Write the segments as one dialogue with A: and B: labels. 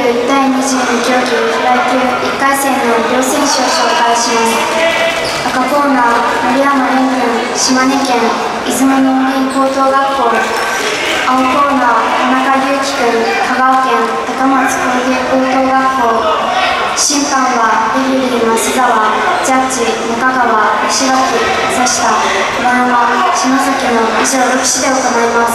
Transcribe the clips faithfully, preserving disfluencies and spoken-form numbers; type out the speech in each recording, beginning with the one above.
A: グだいにじゅうに競技フライ級いっかい戦の両選手を紹介します。赤コーナー、森山蓮君、島根県出雲農林高等学校。青コーナー、田中裕樹君、香川県高松工芸高等学校。審判はレフェリー増沢、ジャッジ中川、石垣、佐下、小山、篠崎の以上ろくしで行います。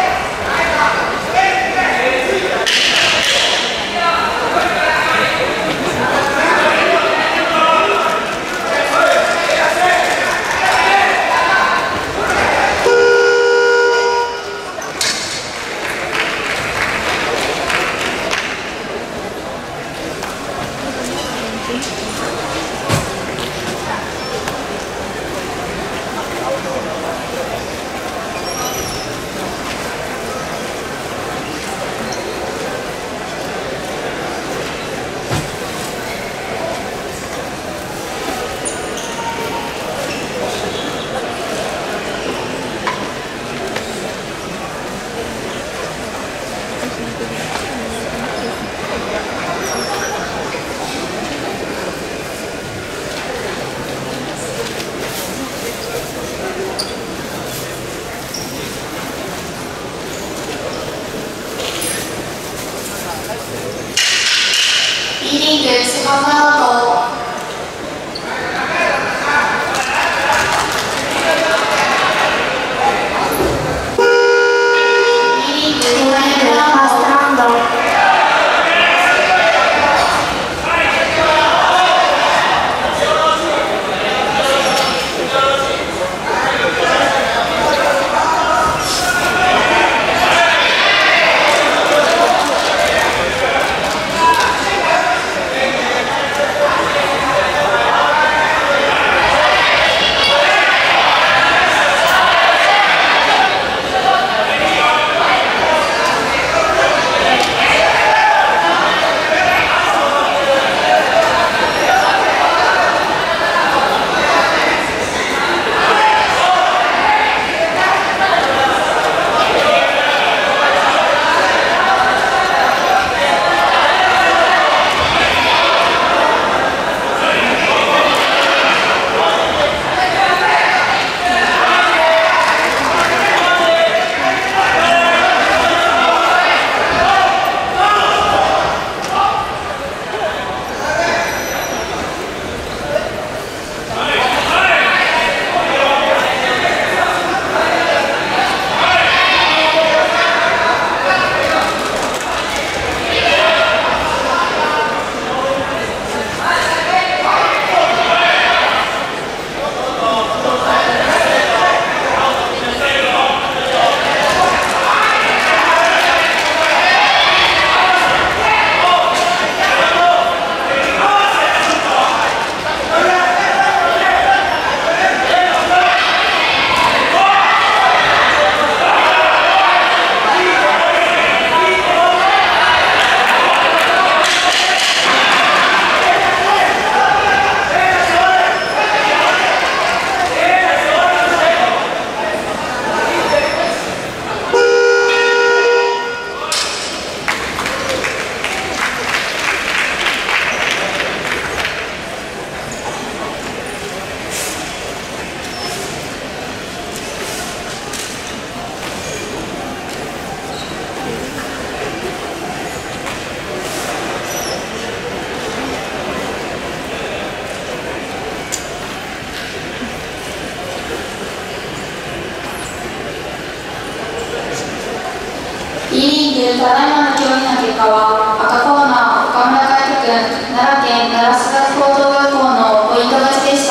B: Bリーグセカンドアウト。Bリーグただいまの競技の結果は赤コーナー岡村海斗君奈良県奈良須学高等学校のポイント勝ちでした。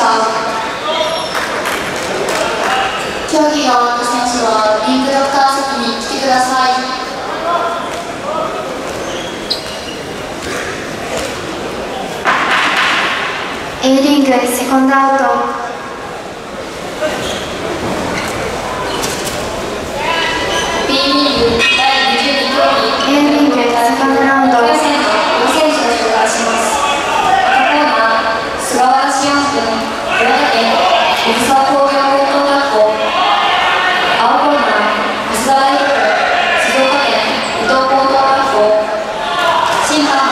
B: 競技が終わった選手はリンクドクター席に来てください。
A: A リングセコンドアウト。
B: B リーグだいにじゅうに競技
A: A リングセカンドラウンド。
B: 予選の両選手を紹介します。赤コーナー菅原志音君岩手県水沢工業高等学校。青コーナー増田大君静岡県伊東高等学校。審判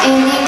A: A リーグ